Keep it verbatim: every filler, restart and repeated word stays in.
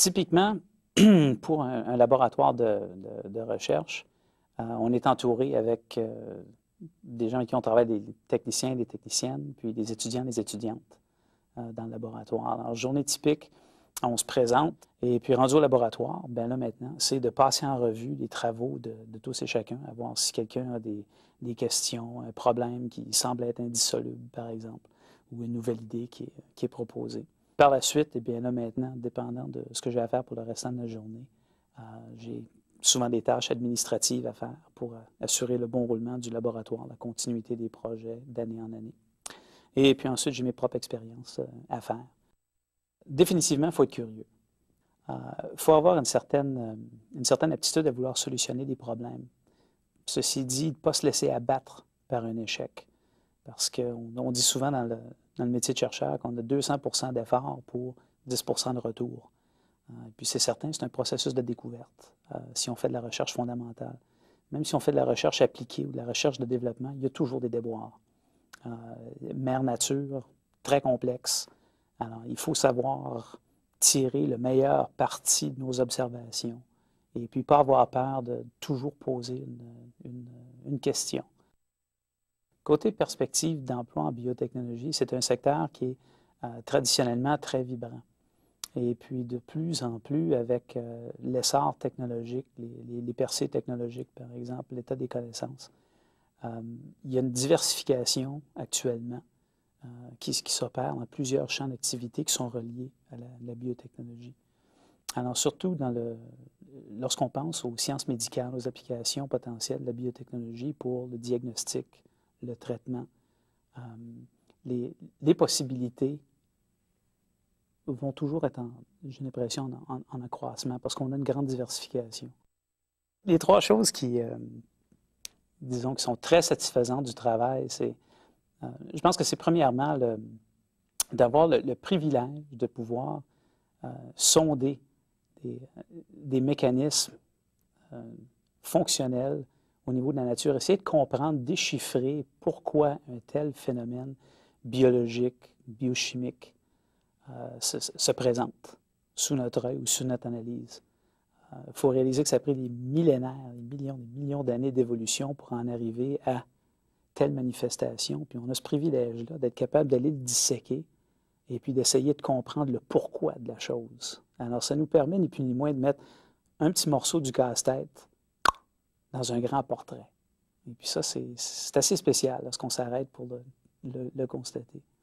Typiquement, pour un, un laboratoire de, de- de recherche, euh, on est entouré avec euh, des gens avec qui on travaille, des techniciens et des techniciennes, puis des étudiants et des étudiantes euh, dans le laboratoire. Alors, journée typique, on se présente, et puis rendu au laboratoire, bien là maintenant, c'est de passer en revue les travaux de, de tous et chacun, à voir si quelqu'un a des, des questions, un problème qui semble être indissoluble, par exemple, ou une nouvelle idée qui est, qui est proposée. Par la suite, eh bien là maintenant, dépendant de ce que j'ai à faire pour le restant de la journée, euh, j'ai souvent des tâches administratives à faire pour euh, assurer le bon roulement du laboratoire, la continuité des projets d'année en année. Et puis ensuite, j'ai mes propres expériences euh, à faire. Définitivement, il faut être curieux. Il euh, faut avoir une certaine, euh, une certaine aptitude à vouloir solutionner des problèmes. Ceci dit, ne pas se laisser abattre par un échec. Parce qu'on on dit souvent dans le, dans le métier de chercheur qu'on a deux cents pour cent d'effort pour dix pour cent de retour. Euh, et puis c'est certain, c'est un processus de découverte euh, si on fait de la recherche fondamentale. Même si on fait de la recherche appliquée ou de la recherche de développement, il y a toujours des déboires. Euh, mère nature, très complexe. Alors, il faut savoir tirer le meilleur parti de nos observations et puis pas avoir peur de toujours poser une, une, une question. Côté perspective d'emploi en biotechnologie, c'est un secteur qui est euh, traditionnellement très vibrant. Et puis de plus en plus, avec euh, l'essor technologique, les, les, les percées technologiques, par exemple, l'état des connaissances, euh, il y a une diversification actuellement euh, qui, qui s'opère dans plusieurs champs d'activité qui sont reliés à la, la biotechnologie. Alors surtout dans le, lorsqu'on pense aux sciences médicales, aux applications potentielles de la biotechnologie pour le diagnostic, le traitement, euh, les, les possibilités vont toujours être, j'ai l'impression, en, en, en accroissement parce qu'on a une grande diversification. Les trois choses qui, euh, disons, qui sont très satisfaisantes du travail, c'est, euh, je pense que c'est premièrement d'avoir le, le privilège de pouvoir euh, sonder des, des mécanismes euh, fonctionnels au niveau de la nature, essayer de comprendre, déchiffrer pourquoi un tel phénomène biologique, biochimique euh, se, se présente sous notre œil ou sous notre analyse. Il euh, faut réaliser que ça a pris des millénaires, des millions, des millions d'années d'évolution pour en arriver à telle manifestation. Puis on a ce privilège-là d'être capable d'aller le disséquer et puis d'essayer de comprendre le pourquoi de la chose. Alors ça nous permet ni plus ni moins de mettre un petit morceau du casse-tête dans un grand portrait. Et puis ça, c'est assez spécial lorsqu'on s'arrête pour le, le, le constater.